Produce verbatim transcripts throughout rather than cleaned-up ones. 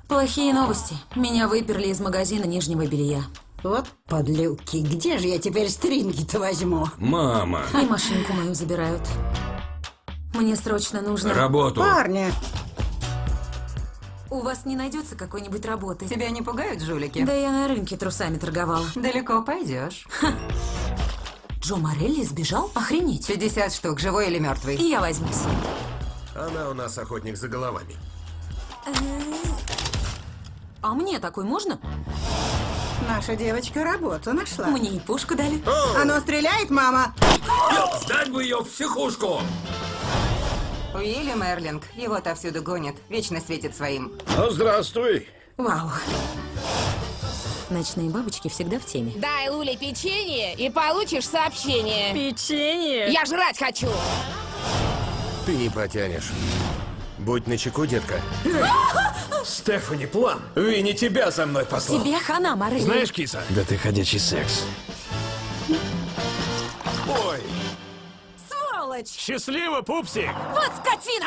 Плохие новости. Меня выперли из магазина нижнего белья. Вот подлюки, где же я теперь стринги-то возьму? Мама. И машинку мою забирают. Мне срочно нужно... Работу. Парня, У вас не найдется какой-нибудь работы? Тебя не пугают жулики? Да я на рынке трусами торговала. Далеко пойдешь. Джо Морелли сбежал? Охренеть. пятьдесят штук, живой или мертвый? Я возьмусь. Она у нас охотник за головами. А мне такой можно? наша девочка работу нашла. Мне и пушку дали. Оно стреляет, мама? Сдать бы ее в психушку! Уильям Эрлинг. Его отовсюду гонят. Вечно светит своим. Ну, здравствуй. Вау. Ночные бабочки всегда в теме. Дай Луле печенье и получишь сообщение. Печенье? Я жрать хочу. Ты не потянешь. Будь начеку, детка. Стефани, план. Винни тебя за мной послал. Тебе хана, Морелли. Знаешь, киса? Да ты ходячий секс. Ой, Сволочь! счастливо, пупсик! Вот скотина!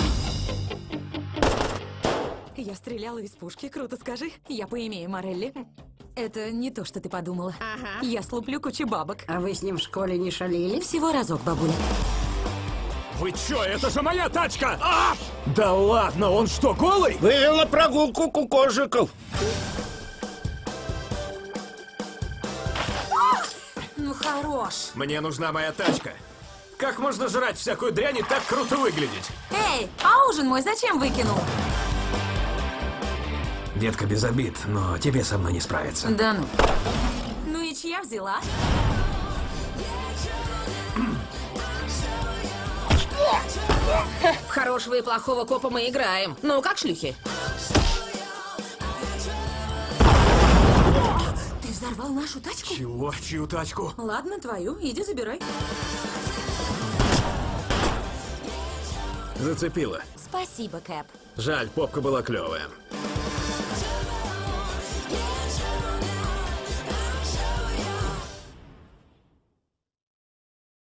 Я стреляла из пушки, круто скажи. Я поимею Морелли. Это не то, что ты подумала. Ага. Я слуплю кучу бабок. А вы с ним в школе не шалили? Всего разок, бабуля. Вы чё, это же моя тачка! А! Да ладно, он что, голый? Вывел на прогулку кукожиков. Ну хорош. Мне нужна моя тачка. Как можно жрать всякую дрянь и так круто выглядеть? Эй, а ужин мой зачем выкинул? Детка, без обид, но тебе со мной не справиться. Да ну. Ну и чья взяла? В хорошего и плохого копа мы играем. Ну, как шлюхи. Ты взорвал нашу тачку? Чего? Чью тачку? Ладно, твою, иди забирай. Зацепила. Спасибо, Кэп. Жаль, попка была клевая.